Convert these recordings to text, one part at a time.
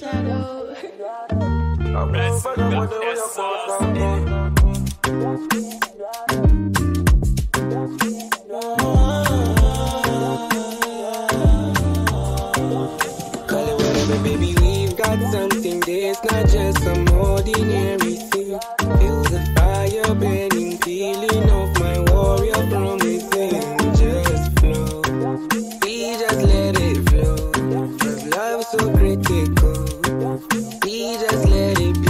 Baby, we've got something that's not just some ordinary thing. Feel the fire burning, feeling of my warrior from within. Just flow, we just let it flow. Cause love's so critical. We just let it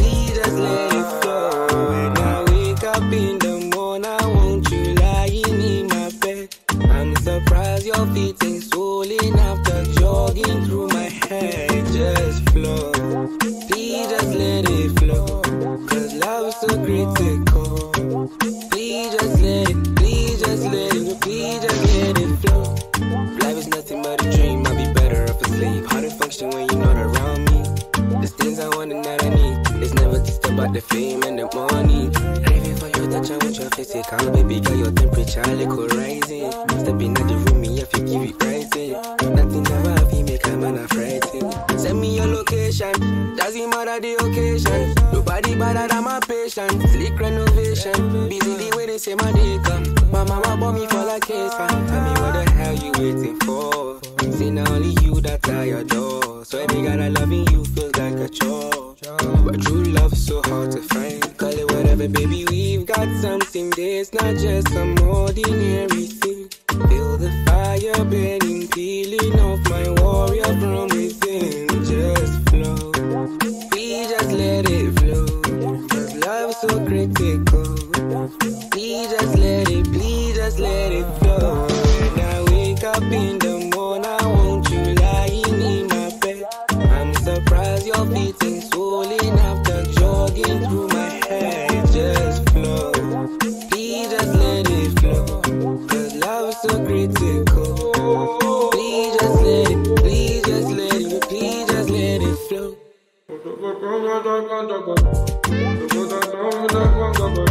flow. When I wake up in the morning, I want you lying in my bed. I'm surprised you're fitting swollen after jogging through my head. Just flow, please just let it flow. Cause love's so critical. Please just let it, please just let it, please just let it flow. Life is nothing but a dream, I'll be better off asleep. How to function when you're not around me. There's things I want and that I need. It's never just about the fame and the money. Craving for your touch, I want your physical. Baby girl, your temperature, little rising. Stepping at the room, me if you give it rising. Nothing ever have you make a man a frightened. Send me your location, doesn't matter the occasion. Nobody better than my patient. Slick renovation, busy the way they say my day come. My mama bought me for like case. Tell me what the hell you waiting for? See now only you that I adore. So every guy that loving you feels like a chore. But true love's so hard to find. Call it whatever, baby, we've got something that's not just some ordinary thing. Feel the fire burning, peeling off my warrior from within. Just flow, we just let it flow. Cause love's so critical. Please just let it flow. When I wake up in the morning, I want you lying in my bed. I'm surprised you're feeling swollen after jogging through my head. Just flow, please just let it flow. Cause love's so critical. Please just let it, please just let it, please just let it flow.